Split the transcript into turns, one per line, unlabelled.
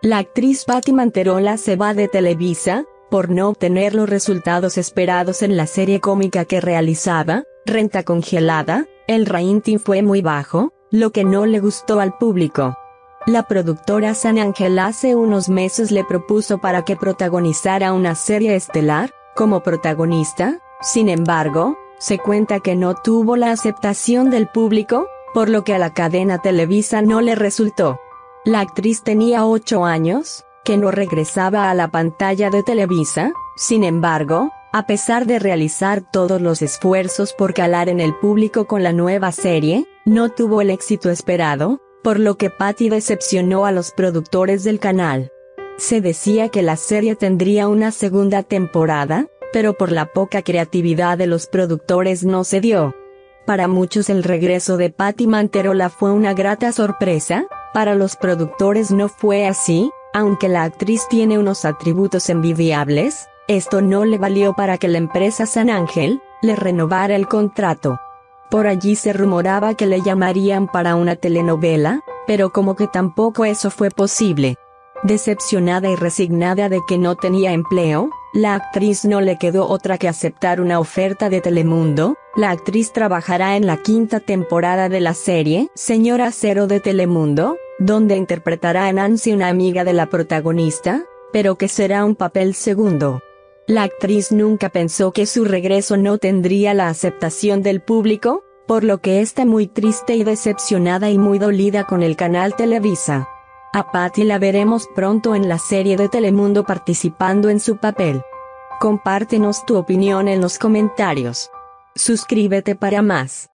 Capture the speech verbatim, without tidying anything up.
La actriz Patti Manterola se va de Televisa, por no obtener los resultados esperados en la serie cómica que realizaba, Renta Congelada. El rating fue muy bajo, lo que no le gustó al público. La productora San Ángel hace unos meses le propuso para que protagonizara una serie estelar, como protagonista. Sin embargo, se cuenta que no tuvo la aceptación del público, por lo que a la cadena Televisa no le resultó. La actriz tenía ocho años, que no regresaba a la pantalla de Televisa. Sin embargo, a pesar de realizar todos los esfuerzos por calar en el público con la nueva serie, no tuvo el éxito esperado, por lo que Patti decepcionó a los productores del canal. Se decía que la serie tendría una segunda temporada, pero por la poca creatividad de los productores no se dio. Para muchos el regreso de Patti Manterola fue una grata sorpresa. Para los productores no fue así, aunque la actriz tiene unos atributos envidiables. Esto no le valió para que la empresa San Ángel le renovara el contrato. Por allí se rumoraba que le llamarían para una telenovela, pero como que tampoco eso fue posible. Decepcionada y resignada de que no tenía empleo, la actriz no le quedó otra que aceptar una oferta de Telemundo. La actriz trabajará en la quinta temporada de la serie Señora Cero de Telemundo, donde interpretará a Nancy, una amiga de la protagonista, pero que será un papel segundo. La actriz nunca pensó que su regreso no tendría la aceptación del público, por lo que está muy triste y decepcionada y muy dolida con el canal Televisa. A Patti la veremos pronto en la serie de Telemundo participando en su papel. Compártenos tu opinión en los comentarios. Suscríbete para más.